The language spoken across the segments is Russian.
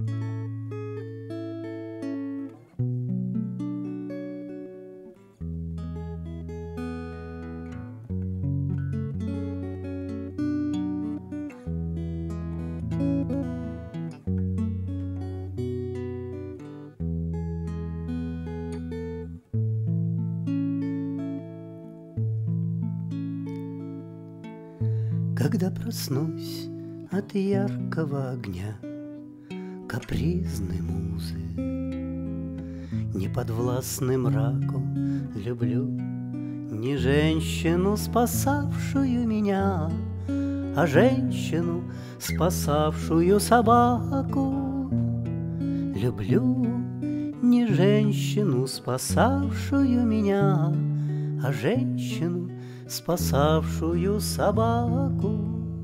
Когда проснусь от яркого огня капризной музы, неподвластный мраку, люблю не женщину, спасавшую меня, а женщину, спасавшую собаку. Люблю не женщину, спасавшую меня, а женщину, спасавшую собаку.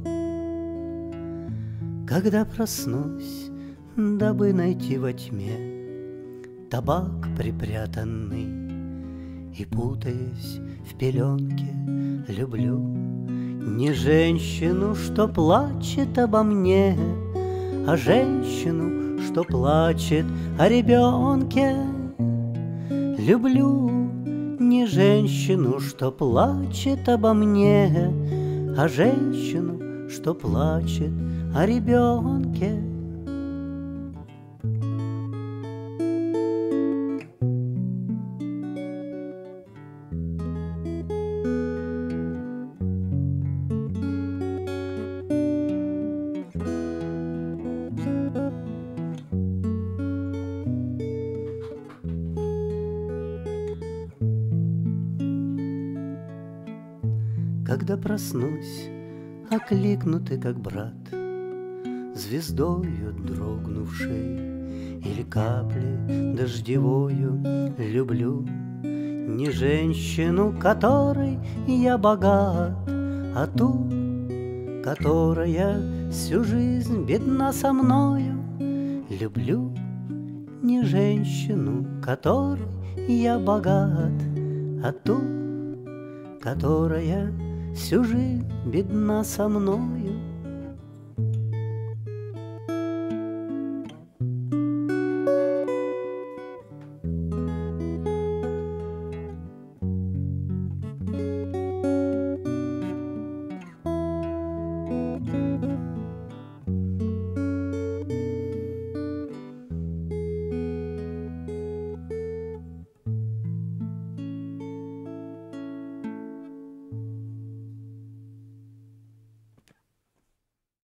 Когда проснусь, дабы найти во тьме табак припрятанный, и, путаясь в пеленке, люблю не женщину, что плачет обо мне, а женщину, что плачет о ребенке. Люблю не женщину, что плачет обо мне, а женщину, что плачет о ребенке. Когда проснусь, окликну ты, как брат, звездою дрогнувшей или каплей дождевою. Люблю не женщину, которой я богат, а ту, которая всю жизнь бедна со мною. Люблю не женщину, которой я богат, а ту, которая всю жизнь бедна со мною.